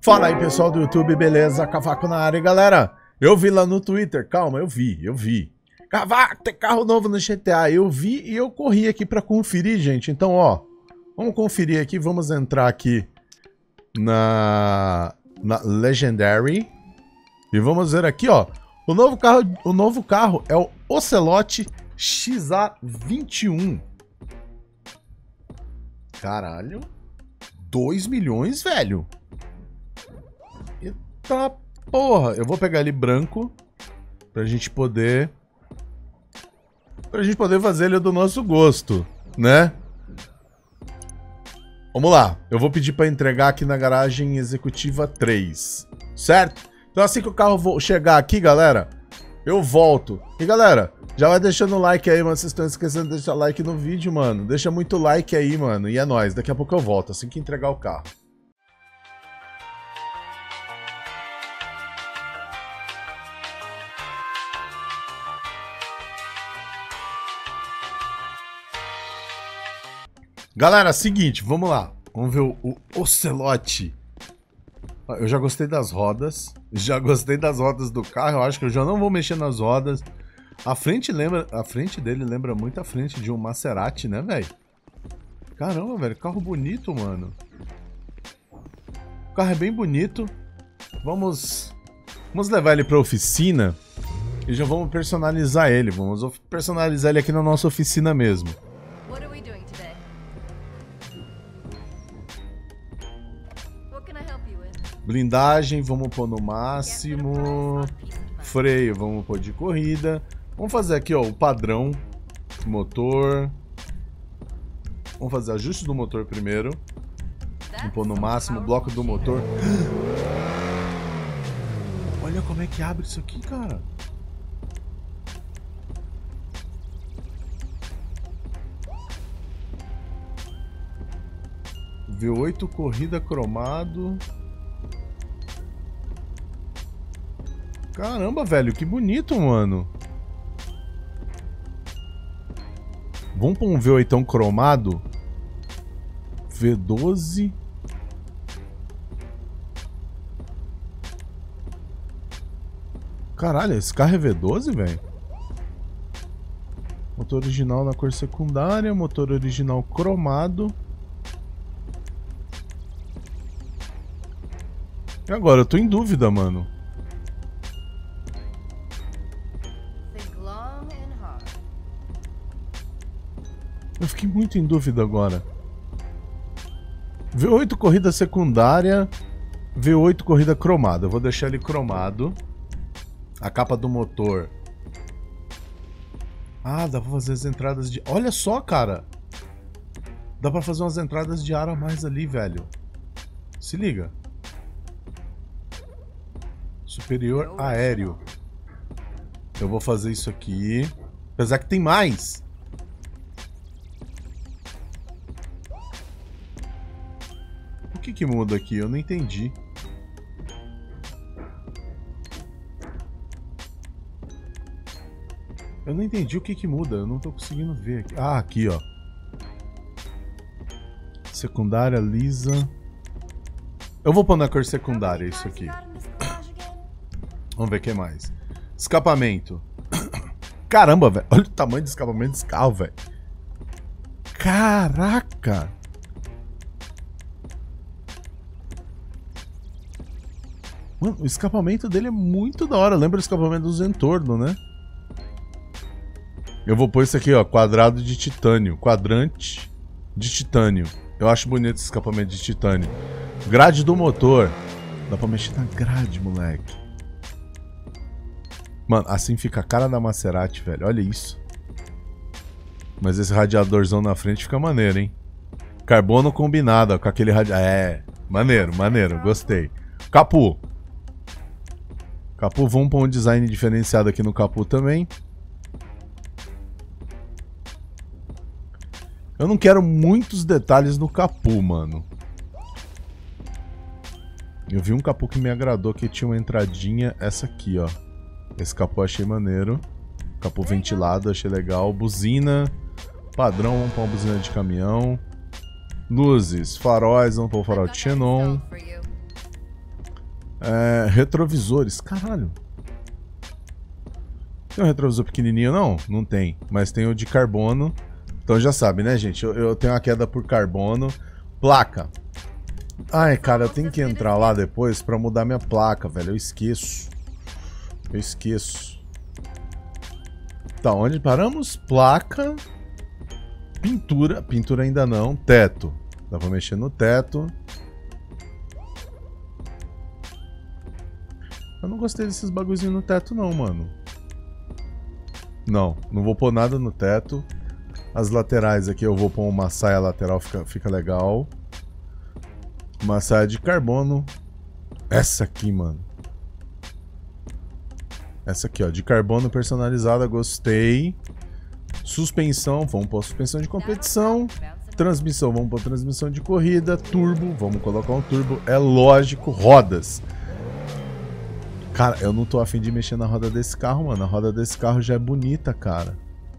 Fala aí, pessoal do YouTube, beleza? Cavaco na área, galera. Eu vi lá no Twitter, calma, eu vi. Cavaco, tem carro novo no GTA. Eu vi e eu corri aqui pra conferir, gente. Então, ó, vamos conferir aqui, vamos entrar aqui na Legendary. E vamos ver aqui, ó. O novo carro é o Ocelot XA21. Caralho. 2 milhões, velho. Eita porra. Eu vou pegar ele branco pra gente poder fazer ele do nosso gosto, né? Vamos lá. Eu vou pedir pra entregar aqui na garagem executiva 3, certo? Então assim que o carro chegar aqui, galera, eu volto. E galera, já vai deixando o like aí, mano. Vocês estão esquecendo de deixar like no vídeo, mano. Deixa muito like aí, mano. E é nóis. Daqui a pouco eu volto, assim que entregar o carro. Galera, seguinte, vamos lá. Vamos ver o Ocelot. Eu já gostei das rodas. Já gostei das rodas do carro. Eu acho que eu já não vou mexer nas rodas. A frente dele lembra muito a frente de um Maserati, né, velho? Caramba, velho. Carro bonito, mano. O carro é bem bonito. Vamos levar ele pra oficina. E já vamos personalizar ele. Vamos personalizar ele aqui na nossa oficina mesmo. Blindagem, vamos pôr no máximo. Freio, vamos pôr de corrida. Vamos fazer aqui, ó, o padrão. Motor. Vamos fazer ajuste do motor primeiro. Vamos pôr no máximo, bloco do motor. Olha como é que abre isso aqui, cara. V8 corrida cromado. Caramba, velho, que bonito, mano. Vamos pôr um V8 cromado. V12. Caralho, esse carro é V12, velho? Motor original na cor secundária, motor original cromado. E agora? Eu tô em dúvida, mano. Eu fiquei muito em dúvida agora. V8 corrida secundária, V8 corrida cromada. Eu vou deixar ele cromado. A capa do motor. Ah, dá pra fazer as entradas de... Olha só, cara. Dá pra fazer umas entradas de ar a mais ali, velho. Se liga. Superior aéreo. Eu vou fazer isso aqui. Apesar que tem mais. O que muda aqui? Eu não entendi. Eu não entendi o que muda. Eu não tô conseguindo ver aqui. Ah, aqui, ó. Secundária, lisa. Eu vou pôr na cor secundária isso aqui. Vamos ver o que mais. Escapamento. Caramba, velho. Olha o tamanho do escapamento desse carro, velho. Caraca. Mano, o escapamento dele é muito da hora. Lembra o escapamento dos entornos, né? Eu vou pôr isso aqui, ó. Quadrado de titânio. Quadrante de titânio. Eu acho bonito esse escapamento de titânio. Grade do motor. Dá pra mexer na grade, moleque. Mano, assim fica a cara da Maserati, velho. Olha isso. Mas esse radiadorzão na frente fica maneiro, hein? Carbono combinado, ó, com aquele radiador. É, maneiro, maneiro. Gostei. Capô. Capô, vamos pôr um design diferenciado aqui no capô também. Eu não quero muitos detalhes no capô, mano. Eu vi um capô que me agradou, que tinha uma entradinha, essa aqui, ó. Esse capô achei maneiro. Capô ventilado, achei legal. Buzina, padrão, vamos pôr uma buzina de caminhão. Luzes, faróis, vamos pôr o farol de xenon. Retrovisores. Caralho. Tem um retrovisor pequenininho, não? Não tem. Mas tem o de carbono. Então já sabe, né, gente? Eu tenho uma queda por carbono. Placa. Ai, cara, eu tenho que entrar lá depois pra mudar minha placa, velho. Eu esqueço. Eu esqueço. Tá, onde paramos? Placa. Pintura. Pintura ainda não. Teto. Dá pra mexer no teto. Eu não gostei desses bagulhozinhos no teto, não, mano. Não, não vou pôr nada no teto. As laterais aqui eu vou pôr uma saia lateral, fica legal. Uma saia de carbono. Essa aqui, mano. Essa aqui, ó, de carbono personalizada, gostei. Suspensão, vamos pôr suspensão de competição. Transmissão, vamos pôr transmissão de corrida. Turbo, vamos colocar um turbo. É lógico, rodas. Cara, eu não tô afim de mexer na roda desse carro, mano. A roda desse carro já é bonita, cara.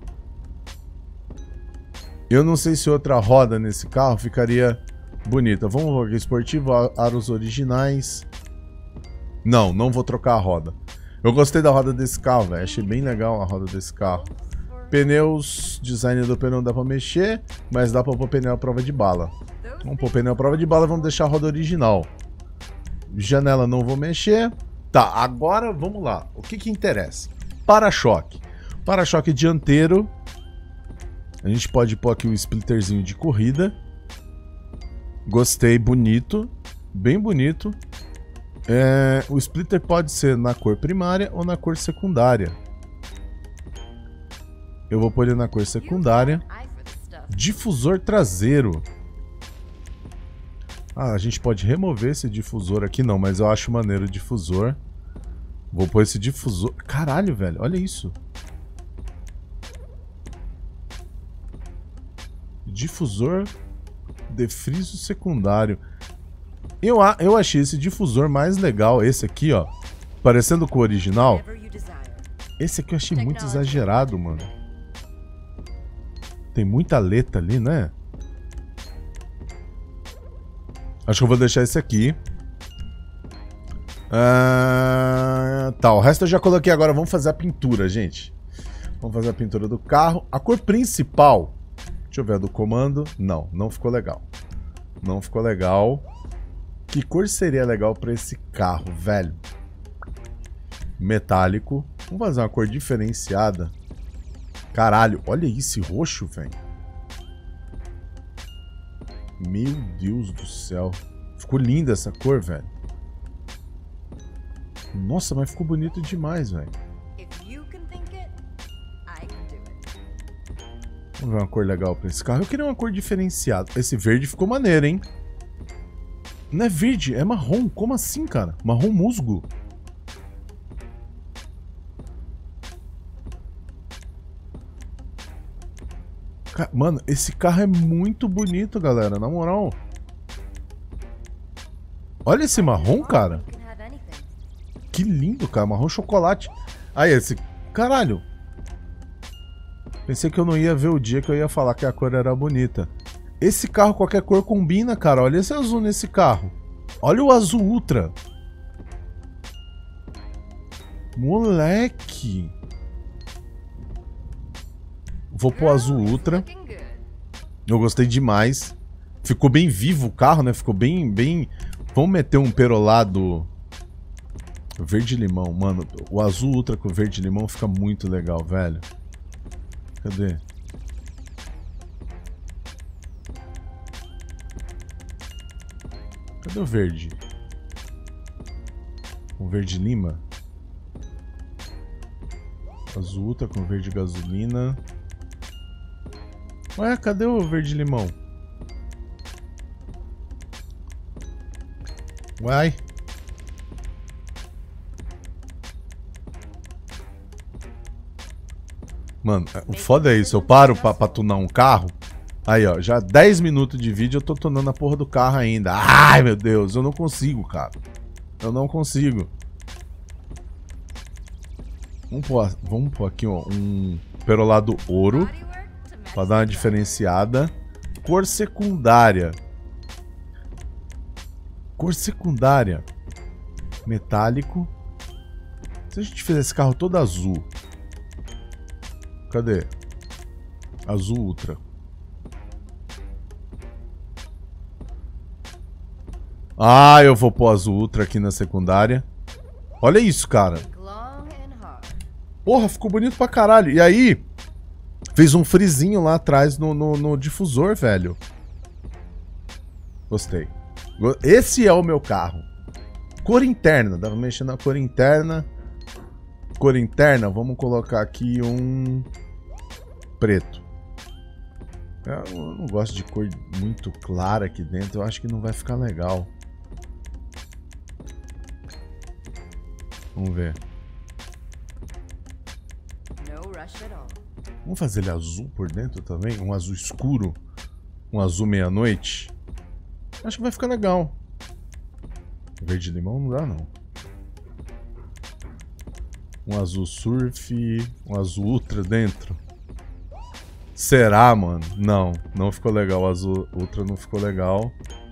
Eu não sei se outra roda nesse carro ficaria bonita. Vamos ver aqui, esportivo, aros originais. Não, não vou trocar a roda. Eu gostei da roda desse carro, velho. Achei bem legal a roda desse carro. Pneus, design do pneu não dá pra mexer, mas dá pra pôr pneu à prova de bala. Vamos pôr pneu à prova de bala e vamos deixar a roda original. Janela não vou mexer. Tá, agora vamos lá. O que que interessa? Para-choque. Para-choque dianteiro. A gente pode pôr aqui um splitterzinho de corrida. Gostei, bonito. Bem bonito. O splitter pode ser na cor primária ou na cor secundária. Eu vou pôr ele na cor secundária. Difusor traseiro. Ah, a gente pode remover esse difusor aqui. Não, mas eu acho maneiro o difusor. Vou pôr esse difusor... Caralho, velho. Olha isso. Difusor de friso secundário. Eu achei esse difusor mais legal. Esse aqui, ó. Parecendo com o original. Esse aqui eu achei muito exagerado, mano. Tem muita letra ali, né? Acho que eu vou deixar esse aqui. Tá, o resto eu já coloquei agora. Vamos fazer a pintura, gente. Vamos fazer a pintura do carro. A cor principal. Deixa eu ver a do comando. Não, não ficou legal. Não ficou legal. Que cor seria legal pra esse carro, velho? Metálico. Vamos fazer uma cor diferenciada. Caralho, olha esse roxo, velho. Meu Deus do céu. Ficou linda essa cor, velho. Nossa, mas ficou bonito demais, velho. Vamos ver uma cor legal pra esse carro. Eu queria uma cor diferenciada. Esse verde ficou maneiro, hein? Não é verde, é marrom. Como assim, cara? Marrom musgo. Mano, esse carro é muito bonito, galera. Na moral. Olha esse marrom, cara. Que lindo, cara. Marrom chocolate. Aí, esse... Caralho. Pensei que eu não ia ver o dia que eu ia falar que a cor era bonita. Esse carro, qualquer cor combina, cara. Olha esse azul nesse carro. Olha o azul ultra. Moleque. Vou pôr azul ultra. Eu gostei demais. Ficou bem vivo o carro, né? Ficou bem... Vamos meter um perolado verde-limão. Mano, o azul ultra com verde-limão fica muito legal, velho. Cadê? Cadê o verde? O verde lima? Azul ultra com verde gasolina. Ué, cadê o verde limão? Uai. Mano, o foda é isso. Eu paro pra tunar um carro. Aí, ó. Já 10 minutos de vídeo eu tô tunando a porra do carro ainda. Ai, meu Deus. Eu não consigo, cara. Eu não consigo. Vamos pôr aqui, ó. Um perolado ouro. Pra dar uma diferenciada. Cor secundária. Cor secundária. Metálico. Se a gente fizer esse carro todo azul. Cadê? Azul Ultra. Ah, eu vou pôr azul Ultra aqui na secundária. Olha isso, cara. Porra, ficou bonito pra caralho. E aí, fez um frisinho lá atrás no difusor, velho. Gostei. Esse é o meu carro. Cor interna. Dava mexendo na cor interna. Cor interna, vamos colocar aqui um preto. Eu não gosto de cor muito clara aqui dentro. Eu acho que não vai ficar legal. Vamos ver. Vamos fazer ele azul por dentro também? Um azul escuro? Um azul meia-noite? Acho que vai ficar legal. Verde limão não dá, não. Um azul surf, um azul ultra dentro. Será, mano? Não, não ficou legal. O azul ultra não ficou legal.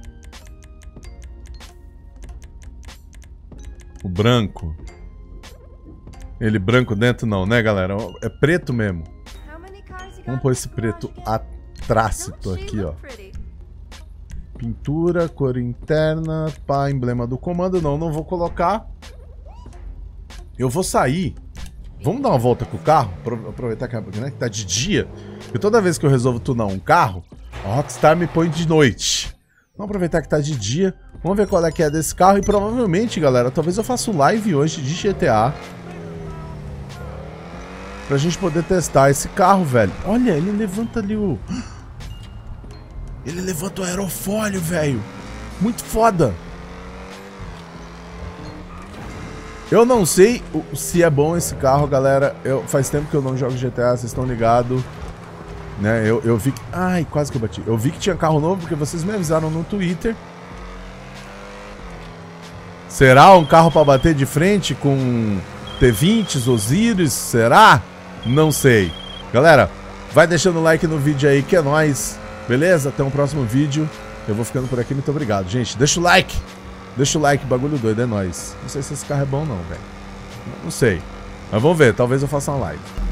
O branco. Ele branco dentro não, né, galera? É preto mesmo. Vamos pôr esse preto atrácito aqui, ó. Pintura, cor interna, pá, emblema do comando. Não, não vou colocar. Eu vou sair. Vamos dar uma volta com o carro? Aproveitar que, né, que tá de dia. Porque toda vez que eu resolvo tunar um carro, a Rockstar me põe de noite. Vamos aproveitar que tá de dia. Vamos ver qual é que é desse carro. E provavelmente, galera, talvez eu faça live hoje de GTA. Pra gente poder testar esse carro, velho. Olha, ele levanta ali o... Ele levanta o aerofólio, velho. Muito foda. Eu não sei se é bom esse carro, galera. Faz tempo que eu não jogo GTA, vocês estão ligados. Né? Eu vi que... Ai, quase que eu bati. Eu vi que tinha carro novo porque vocês me avisaram no Twitter. Será um carro pra bater de frente com T20, Osiris? Será? Não sei. Galera, vai deixando o like no vídeo aí que é nóis. Beleza? Até um próximo vídeo. Eu vou ficando por aqui. Muito obrigado, gente. Deixa o like. Deixa o like, bagulho doido, é nóis. Não sei se esse carro é bom não, velho. Não sei. Mas vamos ver, talvez eu faça uma live.